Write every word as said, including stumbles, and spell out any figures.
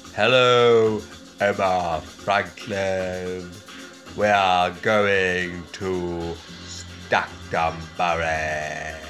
Hello, Emma Franklin. We are going to Staxtonbury.